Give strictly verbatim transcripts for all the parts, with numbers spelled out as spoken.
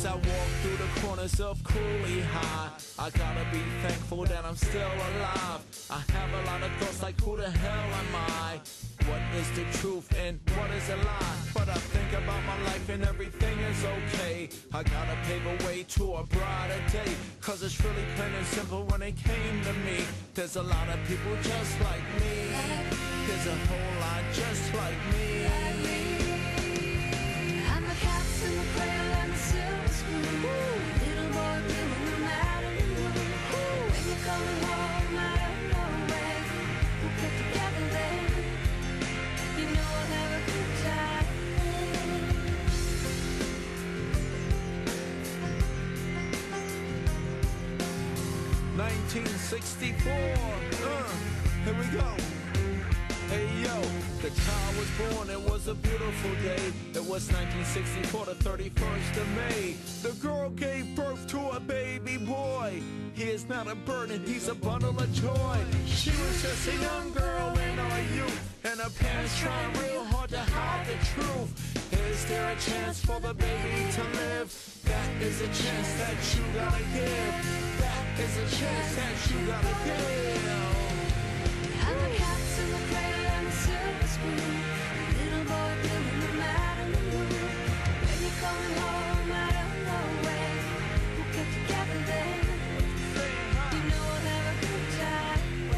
As I walk through the corners of Cooley High, I gotta be thankful that I'm still alive. I have a lot of thoughts like, who the hell am I? What is the truth and what is a lie? But I think about my life and everything is okay. I gotta pave a way to a brighter day, cause it's really plain and simple when it came to me. There's a lot of people just like me. There's a whole lot just like me. I'm the cats in the cradle and the silver spoon. Little boy blue in the Malibu. When you're coming home, I don't know where. We'll get together then. You know I'll have a good time. nineteen sixty-four, uh, here we go. Hey yo, the child was born, it was a beautiful day. It was nineteen sixty-four, the thirty-first of May. The girl gave birth to a baby boy. He is not a burden, he's a bundle of joy. She was just a young girl in our youth, and her parents trying real hard to hide the truth. Is there a chance for the baby to live? That is a chance that you gotta give. That is a chance that you gotta give. I'm the cats in the cradle and the silver spoon. Little boy blue in the Malibu. When you're coming home, I don't know where. We'll get together then. You know I'll have a good time.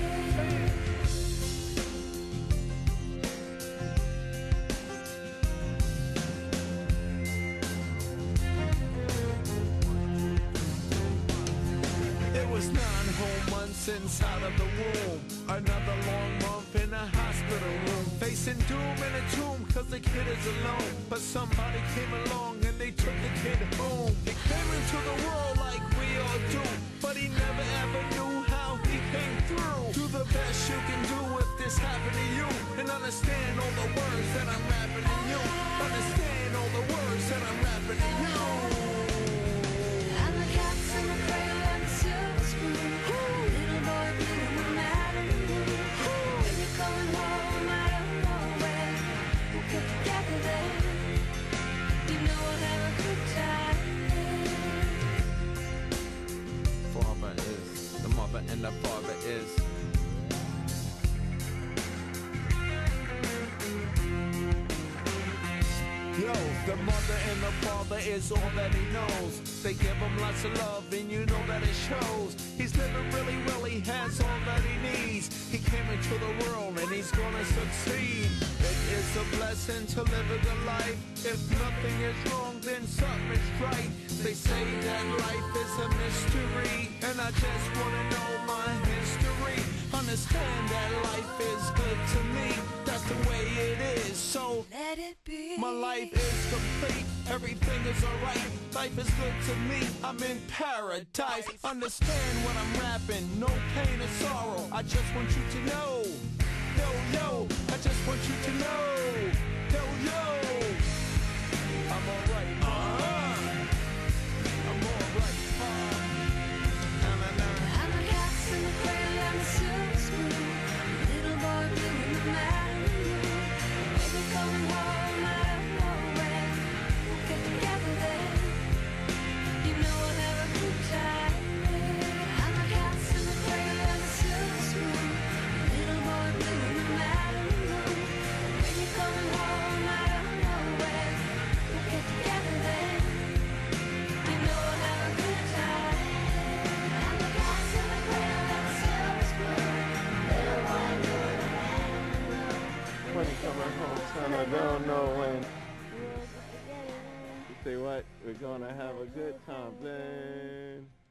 It was nine whole months inside of the womb. Another long month in a hospital room, facing doom in a tomb cause the kid is alone. But somebody came along and they took the kid home. He came into the world like we all do, but he never ever knew how he came through. Do the best you can do if this happened to you, and understand all the words that I'm rapping to you. Understand all the words that I'm rapping to you. I'm the cats in the cradle and the silver spoon. Little boy blue in the Malibu. When you're coming home, I don't know where. We'll get together then. You know I'll have a good time. Father is, the mother and the father is. Yo, the mother and the father is all that he knows. They give him lots of love and you know that it shows. He's living really well, he has all that he needs. He came into the world and he's gonna succeed. It is a blessing to live a good life. If nothing is wrong, then something is right. They say that life is a mystery, and I just wanna know my history. Understand that life is good to me. That's the way it is, so Let it be. my life is complete, everything is alright. Life is good to me, I'm in paradise. Understand when I'm rapping, no pain or sorrow. I just want you to know, yo yo, I just want you to know, yo yo, I'm alright, uh-huh. I'm alright, uh, nah, nah, nah. I'm the cats in the cradle and the silver spoon. Little boy blue in the Malibu. When you're coming home, I don't know where. We'll get together then. You know I'll have a good time. I'm the cats in the cradle and the silver spoon. Little boy blue in the Malibu. When you're coming home, I don't know where. We'll get together then. You know I'll have a good time. I'm the cats in the cradle and the silver spoon. Little boy blue in the Malibu. When you coming home, son, I don't know when. You say what? We're gonna have a good time, then.